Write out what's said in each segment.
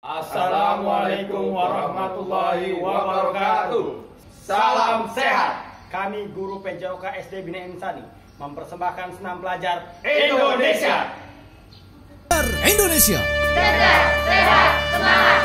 Assalamualaikum warahmatullahi wabarakatuh. Salam sehat. Kami guru PJOK SD Bina Insani mempersembahkan senam pelajar Indonesia. Indonesia. Cerdas, sehat, semangat.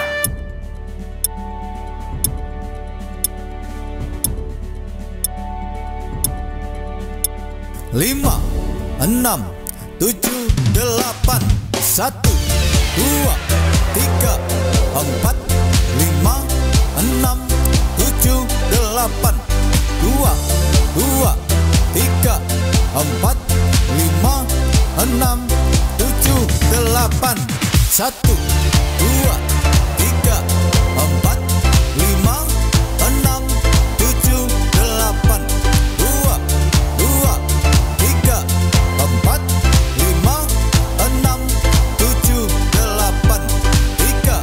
Lima, enam, tujuh, delapan, satu, dua, tiga, empat, lima, enam, tujuh, delapan, dua, tiga, empat, lima, enam, tujuh, delapan, satu, dua, tiga, empat, lima, enam, tujuh, delapan, dua, tiga, empat, lima, enam, tujuh, delapan, tiga,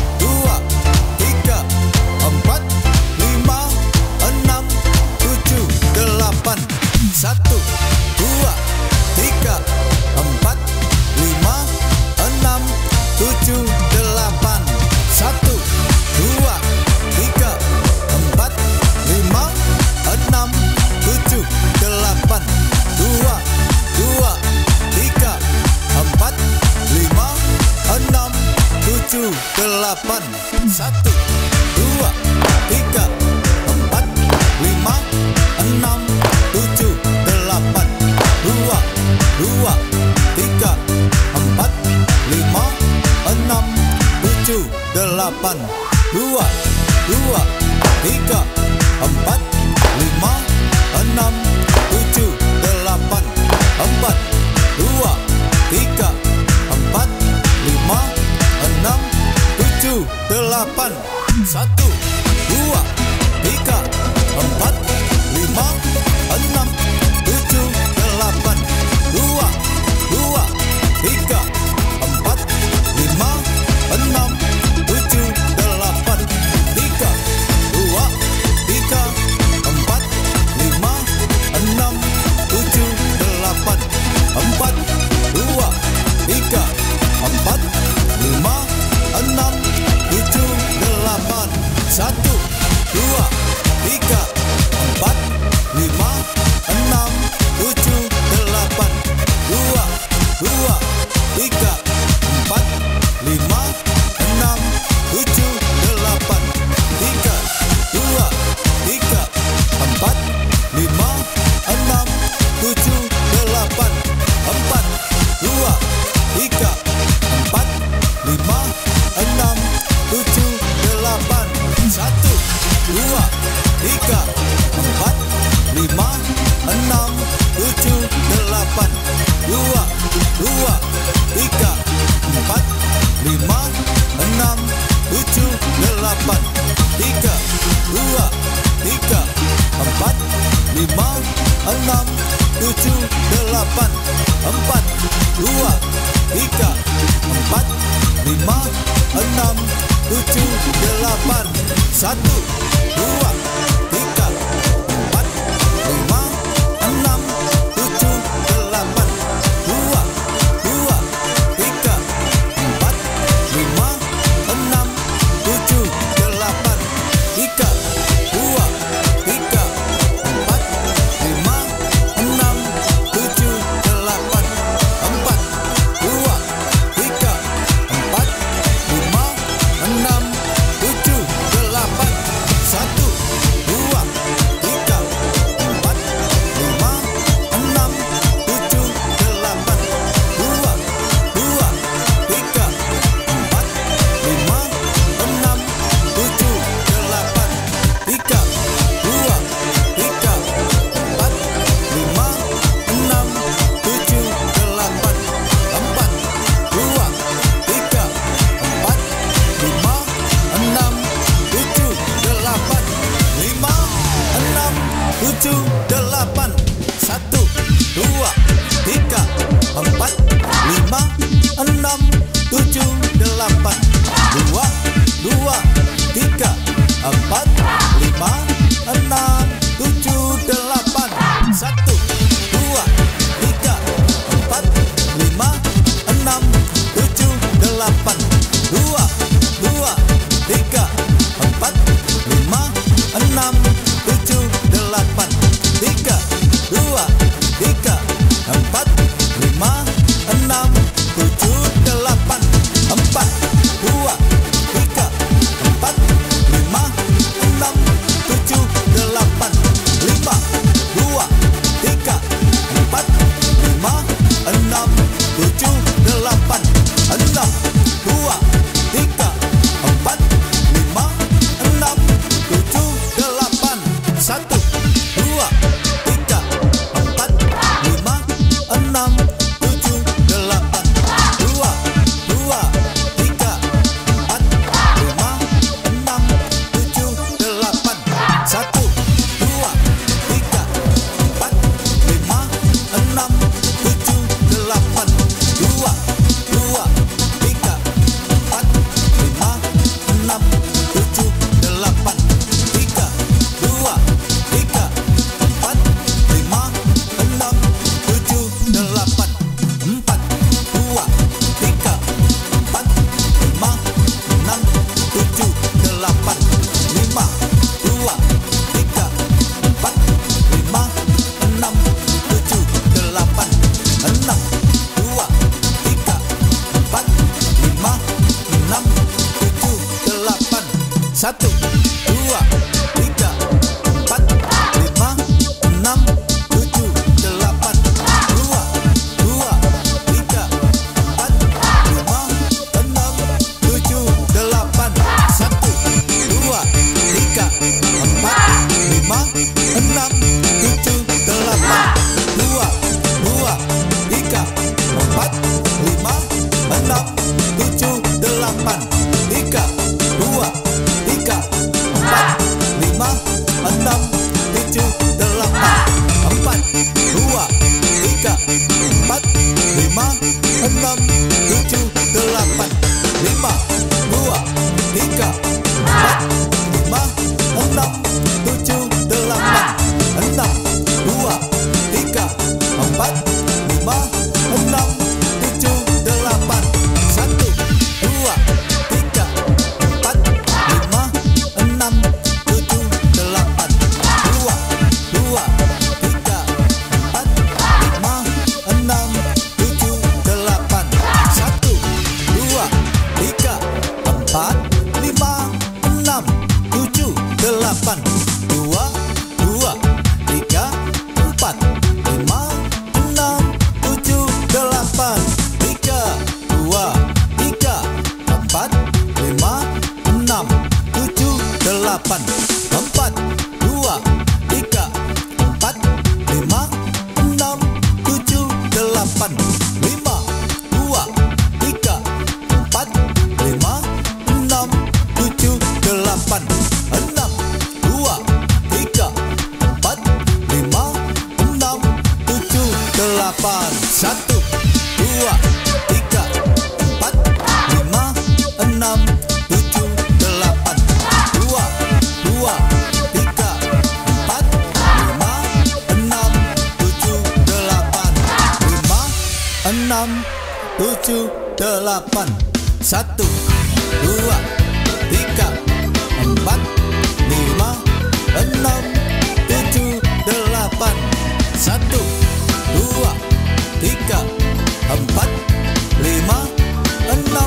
empat, lima, enam, tujuh, delapan, satu, dua, tiga, empat, lima, enam, tujuh, delapan, satu, dua, tiga, empat, lima, enam, tujuh, delapan, dua, tiga, empat, lima, enam, tujuh, delapan, satu, dua, tiga, empat, lima, enam, tujuh, delapan, dua, tiga, empat, lima, enam, tujuh, delapan, dua, tiga, empat, lima, enam, tujuh, delapan, empat, dua, tiga, empat, lima, enam, tujuh, delapan, satu, dua, tiga, empat, lima, enam, tujuh, delapan, dua, tiga, empat, lima, enam, tujuh, delapan, tiga, empat, lima, enam, tujuh, delapan, empat, tiga, empat, lima, enam, tujuh, delapan, satu, dua, tiga, empat, lima, enam, tujuh, delapan, dua, tiga, empat, lima, enam, tujuh, delapan, tiga, empat, lima, enam, tujuh, delapan, empat, tiga, empat, lima, enam, tujuh, delapan, satu, dua, tiga, empat, lima, enam, tujuh, delapan, dua, tiga, empat, lima, enam, tujuh, delapan, tiga, empat, lima, enam, tujuh, delapan, empat, tiga, empat, lima, enam, tujuh, delapan, satu, dua, tiga, empat, lima, enam, tujuh, delapan, dua, tiga, empat, lima, enam, tujuh, delapan, tiga, empat, lima, enam, tujuh, delapan, empat, tiga, empat, lima, enam, tujuh, delapan, satu, dua, tiga, empat, lima, enam, tujuh, delapan, dua, tiga, empat, lima, enam, tujuh, delapan, tiga, empat, lima, enam, tujuh, delapan, empat, tiga, empat, lima, enam, tujuh, delapan, lima, enam, tujuh, delapan, satu, dua, tiga, empat, lima, enam, tujuh, delapan, dua, tiga, empat, lima, enam, tujuh, delapan, satu, dua, tiga, empat, lima, enam, tujuh, delapan, dua, 1, 2, 3, 4, 5, 6, 7, 8. 2, 2, 3, 4, 5, 6, 7, 8. 1, 2, 3, 4, 5, 6, 7, 8. 2, 2, 3, 4, 5, 6, 7, 8. 3, 2, 3, 4, 5, 6, 7, 8. 4, 2, 3, 4, 5, 6, 7, 8. 5, 2, 3, 4, 5, 6, 7, 8. 6, 2, 3, 4, 5, 6, 7, 8. 1, 2, 3, 4, 5, 6, 7, 8. 2, 2, 3, 4, 5, 6, 7, 8. 1, 2, 3, 4, 5, 6, 7, 8. 2, 2, 3, 4, 5, 6, 7, 8. 3, 2, 3, 4, 5, 6, 7, 8. 4, 2, 3, 4, 5, 6, 7, 8. 5, 2, 3, 4, 5, 6, 7, 8. 6, 2, 3, 4, 5, 6, 7, 8. 1, 2, 3, 4, 5, 6, 7, 8. 2, 2, 3, 4, 5, 6, 7, 8. 5, 6, 7, 8. 1, 2, 3, 4, 5, 6, 7, 8. 1, 2, 3, 4, 5, 6,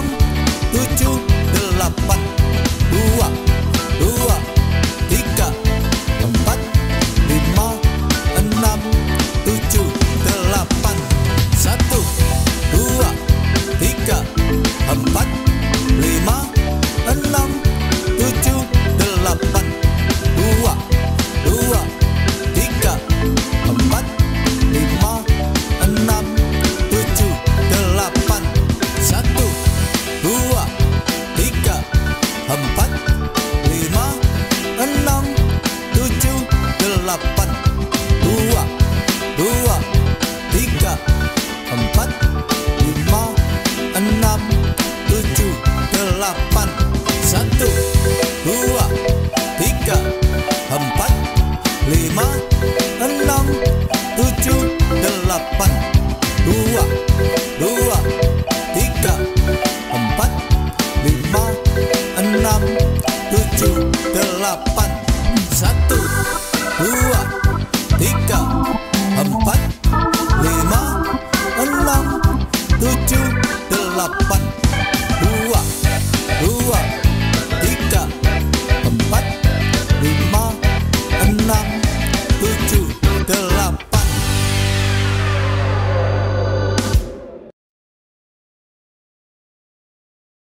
7, 8. 2, 2, 3, 4, 5, 6, 7, 8. 1, 2, 3, 4, 5, 6, 7, 8. 2, 2, 3, 4, 5, 6, 7, 8. 1, 2, 3, 4, 5, 6, 7, 8. 2, 2, 3, 4, 5, 6, 7, 8. 1, 2, 3, 4, 5, 6, 7, 8. 2, 2, 3, 4, 5, 6, 7, 8. 1, 2, 3, 4,